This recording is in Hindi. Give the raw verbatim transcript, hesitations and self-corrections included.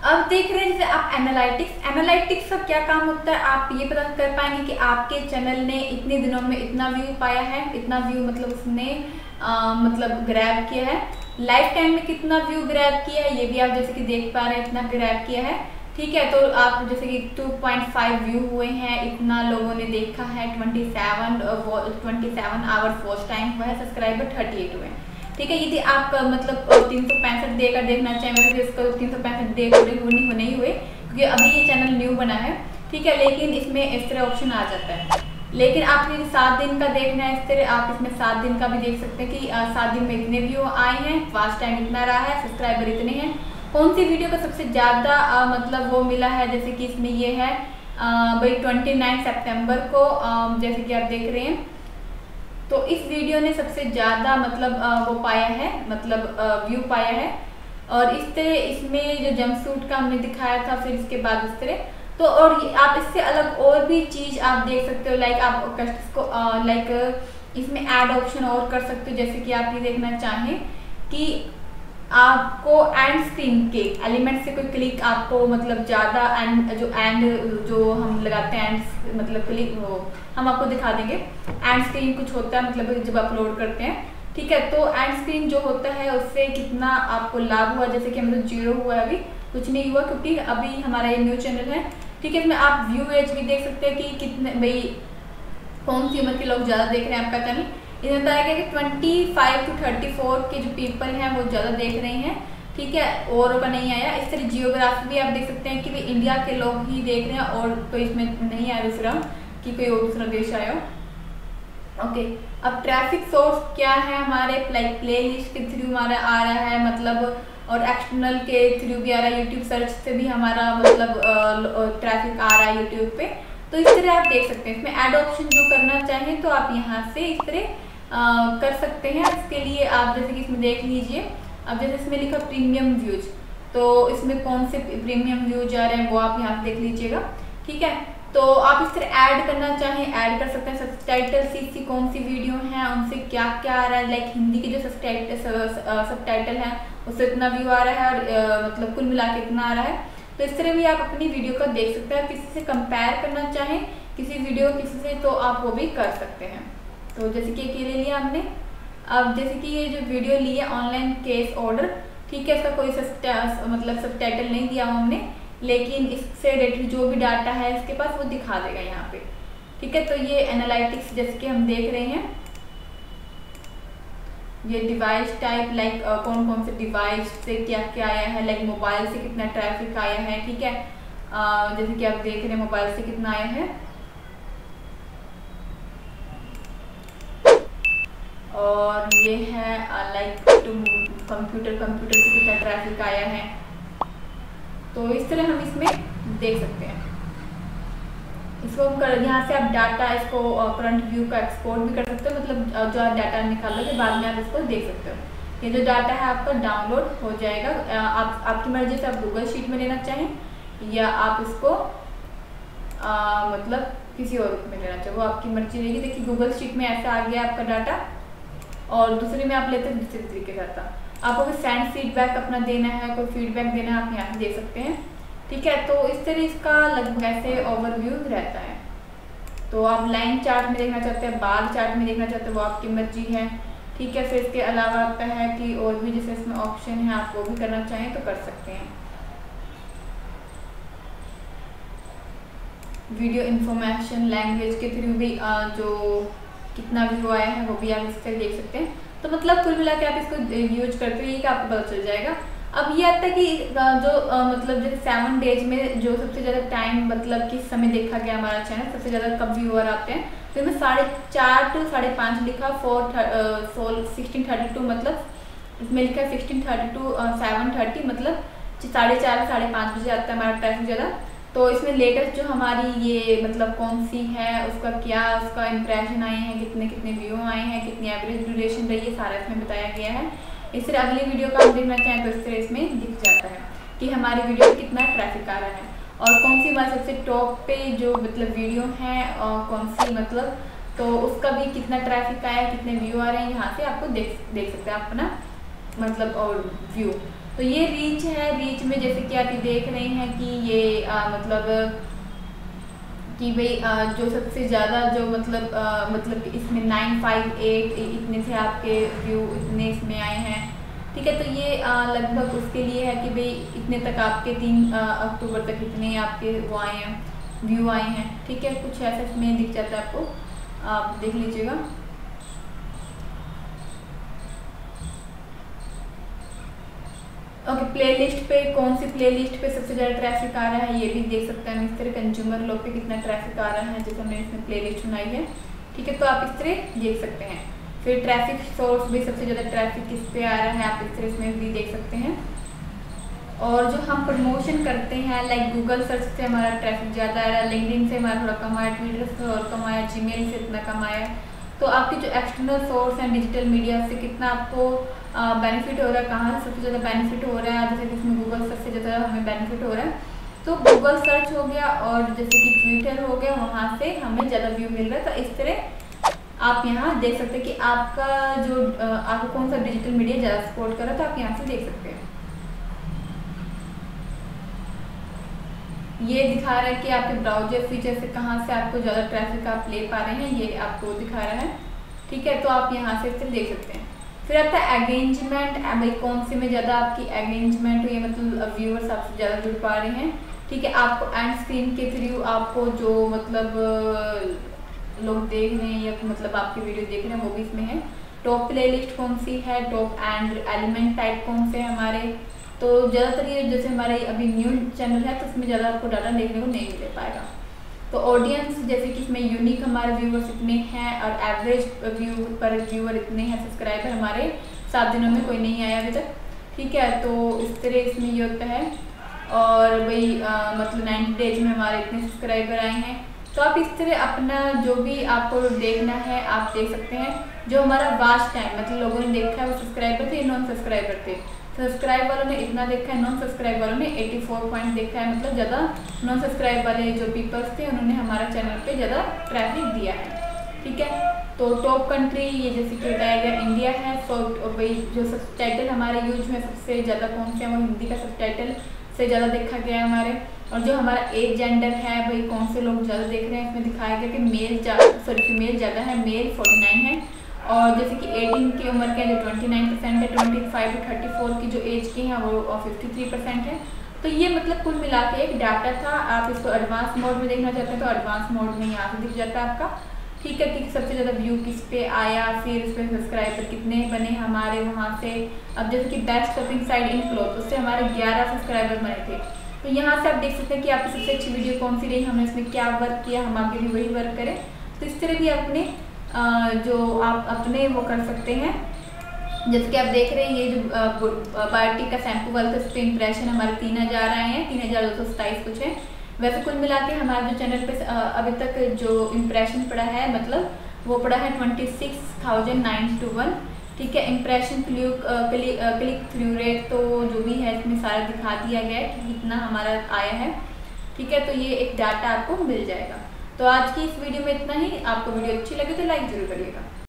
अब देख रहे हैं जैसे आप एनालिटिक्स एनालिटिक्स का क्या काम होता है, आप ये पता कर पाएंगे कि आपके चैनल ने इतने दिनों में इतना व्यू पाया है, इतना व्यू मतलब उसने आ, मतलब ग्रैब किया है, लाइफ टाइम में कितना व्यू ग्रैब किया है ये भी आप जैसे कि देख पा रहे हैं, इतना ग्रैब किया है। ठीक है, तो आप जैसे कि टू पॉइंट फाइव व्यू हुए हैं, इतना लोगों ने देखा है, twenty seven twenty seven hours watch time हुआ है, सब्सक्राइबर थर्टी एट हुए हैं। ठीक है, यदि आप मतलब तीन सौ पैंसठ डे का देखना चाहें, वैसे इसको तीन सौ पैंसठ डे पूरे होने होने ही हुए क्योंकि अभी ये चैनल न्यू बना है। ठीक है, लेकिन इसमें इस तरह ऑप्शन आ जाता है। लेकिन आप यदि सात दिन का देखना है इस तरह, आप इसमें सात दिन का भी देख सकते हैं कि सात दिन में इतने व्यू आए हैं, वॉच टाइम इतना रहा है, सब्सक्राइबर इतने हैं, कौन सी वीडियो का सबसे ज़्यादा मतलब वो मिला है। जैसे कि इसमें ये है भाई ट्वेंटी नाइन सेप्टेम्बर को, आ, जैसे कि आप देख रहे हैं, तो इस वीडियो ने सबसे ज़्यादा मतलब आ, वो पाया है, मतलब व्यू पाया है। और इस तरह इसमें जो जंपसूट का हमने दिखाया था, फिर इसके बाद इस तरह तो, और आप इससे अलग और भी चीज़ आप देख सकते हो, लाइक आप इसको लाइक इसमें ऐड ऑप्शन और कर सकते हो। जैसे कि आप ये देखना चाहें कि आपको एंड स्क्रीन के एलिमेंट से कोई क्लिक आपको मतलब ज़्यादा एंड जो एंड जो हम लगाते हैं एंड मतलब क्लिक वो हम आपको दिखा देंगे। एंड स्क्रीन कुछ होता है मतलब जब अपलोड करते हैं, ठीक है, तो एंड स्क्रीन जो होता है उससे कितना आपको लाभ हुआ। जैसे कि मतलब जीरो हुआ है, अभी कुछ नहीं हुआ क्योंकि अभी हमारा ये न्यू चैनल है। ठीक है, इसमें आप व्यू एज भी देख सकते हैं कि कितने भाई कौन सी उम्र के लोग ज़्यादा देख रहे हैं आपका चैनल। इसमें बताया गया कि twenty five two thirty four के जो पीपल हैं वो ज़्यादा देख रहे हैं। ठीक है, और का नहीं आया। इस तरह जियोग्राफी भी आप देख सकते हैं कि भाई इंडिया के लोग ही देख रहे हैं और कोई इसमें नहीं आया दूसरा कि कोई और दूसरा देश आया हो। ओके, अब ट्रैफिक सोर्स क्या है हमारे, लाइक प्ले लिस्ट के थ्रू हमारा आ रहा है मतलब, और एक्सटर्नल के थ्रू भी आ रहा है, यूट्यूब सर्च से भी हमारा मतलब ट्रैफिक आ रहा है यूट्यूब पे। तो इस तरह आप देख सकते हैं। इसमें ऐड ऑप्शन जो करना चाहें तो आप यहाँ से इस तरह आ, कर सकते हैं। इसके लिए आप जैसे कि इसमें देख लीजिए, अब जैसे इसमें लिखा प्रीमियम व्यूज, तो इसमें कौन से प्रीमियम व्यूज आ रहे हैं वो आप यहाँ से देख लीजिएगा। ठीक है, तो आप इस तरह ऐड करना चाहें ऐड कर सकते हैं। सबटाइटल सी कौन सी वीडियो हैं उनसे क्या क्या आ रहा है, लाइक हिंदी के जो सबटाइटल सबटाइटल हैं उससे इतना व्यू आ रहा है, और आ, मतलब कुल मिला के इतना आ रहा है। तो इस तरह भी आप अपनी वीडियो को देख सकते हैं। किसी से कंपेयर करना चाहें किसी वीडियो किसी से, तो आप वो भी कर सकते हैं। तो जैसे कि अकेले लिया हमने, अब जैसे कि ये जो वीडियो ली है ऑनलाइन केस ऑर्डर, ठीक है, इसका कोई सब मतलब सबटाइटल नहीं दिया हमने, लेकिन इससे रिलेटेड जो भी डाटा है इसके पास वो दिखा देगा यहाँ पे। ठीक है, तो ये एनालिटिक्स जैसे कि हम देख रहे हैं, ये डिवाइस टाइप लाइक कौन कौन से डिवाइस से क्या क्या आया है, लाइक मोबाइल से कितना ट्रैफिक आया है। ठीक है, uh, जैसे कि आप देख रहे हैं मोबाइल से कितना आया है, और ये है लाइक कंप्यूटर कंप्यूटर से कितना ट्रैफिक आया है। तो इस तरह हम इसमें देख सकते हैं। इसको हम कर यहाँ से आप डाटा इसको करंट व्यू का एक्सपोर्ट भी कर सकते हो, मतलब जो आप डाटा निकाल के बाद में आप इसको देख सकते हो। ये जो डाटा है आपका डाउनलोड हो जाएगा। आप आपकी मर्जी से आप गूगल शीट में लेना चाहें या आप इसको आ, मतलब किसी और में लेना चाहें, वो आपकी मर्जी रहेगी। देखिए गूगल शीट में ऐसा आ गया आपका डाटा, और दूसरे में आप लेते हैं दूसरे तरीके का डाटा। आपको कोई सेंड फीडबैक अपना देना है, कोई फीडबैक देना है, आप यहाँ से दे सकते हैं। ठीक है, तो इस तरह इसका लगभग ऐसे ओवरव्यू रहता है। तो आप लाइन चार्ट में देखना चाहते हैं, बार चार्ट में देखना चाहते हैं, वो आपकी मर्जी है। ठीक है, फिर इसके अलावा आता है कि और भी जैसे इसमें ऑप्शन है, आप वो भी करना चाहें तो कर सकते हैं। वीडियो इंफॉर्मेशन लैंग्वेज के थ्रू भी जो कितना व्यू आया है वो भी आप इस तरह देख सकते हैं। तो मतलब कुल मिला के आप इसको यूज करते हैं कि आपको पता चल जाएगा। अब ये आता है कि जो आ, मतलब जैसे सेवन डेज में जो सबसे ज़्यादा टाइम मतलब किस समय देखा गया हमारा चैनल, सबसे ज़्यादा कब व्यूअर आते हैं, तो इसमें साढ़े चार टू साढ़े पाँच लिखा, four four sixteen thirty two मतलब इसमें लिखा है sixteen thirty two seven thirty मतलब साढ़े चार साढ़े पाँच बजे आता है हमारा ट्रैफिक ज़्यादा। तो इसमें लेटेस्ट जो हमारी ये मतलब कौन सी है, उसका क्या उसका इंप्रेशन आए हैं, कितने कितने व्यू आए हैं, कितनी एवरेज ड्यूरेशन रही है, सारा इसमें बताया गया है। इस तरह अगली वीडियो का हम देखना चाहें तो इस तरह इसमें दिख जाता है कि हमारी वीडियो में कितना ट्रैफिक आ रहा है और कौन सी हमारे सबसे टॉप पे जो मतलब वीडियो है और कौन सी मतलब तो उसका भी कितना ट्रैफिक आया है, कितने व्यू आ रहे हैं, यहाँ से आपको देख देख सकते हैं अपना मतलब और व्यू। तो ये रीच है, रीच में जैसे कि आप ये देख रहे हैं कि ये आ, मतलब कि भाई जो सबसे ज़्यादा जो मतलब आ, मतलब इसमें नाइन फाइव एट इतने थे आपके व्यू, इतने इसमें आए हैं। ठीक है, तो ये लगभग उसके लिए है कि भाई इतने तक आपके तीन अक्टूबर तक इतने आपके वो आए हैं, व्यू आए हैं। ठीक है, कुछ ऐसा इसमें दिख जाता है आपको, आप देख लीजिएगा। ओके, प्लेलिस्ट पे कौन सी प्लेलिस्ट पे सबसे ज़्यादा ट्रैफिक आ रहा है ये भी देख सकते हैं हम इस तरह। कंज्यूमर लोग पे कितना ट्रैफिक आ रहा है, जैसे हमने इसमें प्लेलिस्ट बनाई है। ठीक है, तो आप इस तरह देख सकते हैं। फिर ट्रैफिक सोर्स भी सबसे ज़्यादा ट्रैफिक किस पे आ रहा है, आप इस तरह इसमें भी देख सकते हैं। और जो हम प्रमोशन करते हैं लाइक गूगल सर्च से हमारा ट्रैफिक ज़्यादा आ रहा है, लिंक्डइन से हमारा थोड़ा कम आया, ट्विटर से और कम आया, जीमेल से इतना कम आया। तो आपके जो एक्सटर्नल सोर्स हैं डिजिटल मीडिया से कितना आपको बेनिफिट हो रहा है, कहाँ से सबसे ज़्यादा बेनिफिट हो रहा है। जैसे कि इसमें गूगल सर्च से ज़्यादा हमें बेनिफिट हो रहा है, तो गूगल सर्च हो गया और जैसे कि ट्विटर हो गया, वहाँ से हमें ज़्यादा व्यू मिल रहा है। तो इस तरह आप यहाँ देख सकते हैं कि आपका जो आपको कौन सा डिजिटल मीडिया ज़्यादा सपोर्ट कर रहा है, तो आप यहाँ से देख सकते हैं। ये दिखा रहा है कि आपके ब्राउजर फीचर से कहाँ से आपको ज़्यादा ट्रैफिक आप ले पा रहे हैं, ये आपको दिखा रहा है। ठीक है, तो आप यहाँ से इस देख सकते हैं। फिर आता है एंगेजमेंट, भाई कौन से में ज़्यादा आपकी एंगेजमेंट हुई है, मतलब व्यूअर्स आपसे ज़्यादा जुड़ पा रहे हैं। ठीक है, आपको एंड स्क्रीन के थ्रू आपको जो मतलब लोग देख रहे हैं या मतलब आपकी वीडियो देख रहे हैं वो भी इसमें है। टॉप प्लेलिस्ट कौन सी है, टॉप एंड एलिमेंट टाइप कौन से हैं हमारे। तो ज़्यादातर ये जैसे हमारे अभी न्यू चैनल है तो इसमें ज़्यादा आपको डाटा देखने को नहीं मिल पाएगा। तो ऑडियंस जैसे कि इसमें यूनिक हमारे व्यूअर्स इतने हैं और एवरेज व्यू पर व्यूअर इतने हैं, सब्सक्राइबर हमारे सात दिनों में कोई नहीं आया अभी तक। ठीक है, तो इस तरह इसमें ये होता है। और भाई मतलब नाइन्टी डेज में हमारे इतने सब्सक्राइबर आए हैं। तो आप इस तरह अपना जो भी आपको देखना है आप देख सकते हैं। जो हमारा वाच टाइम मतलब लोगों ने देखा है वो सब्सक्राइबर थे, नॉन सब्सक्राइबर थे। सब्सक्राइब वालों ने इतना देखा है, नॉन सब्सक्राइब वालों ने चौरासी पॉइंट देखा है, मतलब ज़्यादा नॉन सब्सक्राइब वाले जो पीपल्स थे उन्होंने हमारा चैनल पे ज़्यादा ट्रैफिक दिया है। ठीक है, तो टॉप कंट्री ये जैसे कि बताया गया इंडिया है। सो भाई जो सब टाइटल हमारे यूज में सबसे ज़्यादा कौन से हैं, वो हिंदी का सब टाइटल से ज़्यादा देखा गया है हमारे। और जो हमारा एज जेंडर है, भाई कौन से लोग ज़्यादा देख रहे हैं, इसमें दिखाया गया कि मेल सॉरी फीमेल ज़्यादा है, मेल फोर्टी नाइन है। और जैसे कि अठारह की उम्र के जो उनतीस परसेंट है, पच्चीस टू चौंतीस की जो एज के हैं वो तिरेपन परसेंट है। तो ये मतलब कुल मिला के एक डाटा था। आप इसको एडवांस मोड में देखना चाहते हैं तो एडवांस मोड में यहाँ से दिख जाता है आपका। ठीक है, कि सबसे ज़्यादा व्यू किस पे आया, फिर उस पर सब्सक्राइबर कितने बने हमारे वहाँ से। अब जैसे कि best shopping site in cloth, उससे हमारे ग्यारह सब्सक्राइबर बने थे। तो यहाँ से आप देख सकते हैं कि आपकी सबसे अच्छी वीडियो कौन सी रही, हमने इसमें क्या वर्क किया, हम आपके लिए वही वर्क करें। तो इस तरह भी अपने जो आप अपने वो कर सकते हैं। जैसे कि आप देख रहे हैं ये जो बायोटिक का शैम्पू वाला था, उस पर इंप्रेशन हमारे तीन हज़ार आए हैं, तीन हज़ार दो सौ सताईस कुछ है। वैसे कुल मिला के हमारे जो चैनल पे अभी तक जो इम्प्रेशन पड़ा है मतलब वो पड़ा है twenty six thousand nine two one. ठीक है, impression click click through rate तो जो भी है इसमें सारा दिखा दिया गया है कि कितना हमारा आया है। ठीक है, तो ये एक डाटा आपको मिल जाएगा। तो आज की इस वीडियो में इतना ही। आपको वीडियो अच्छी लगे तो लाइक जरूर करिएगा।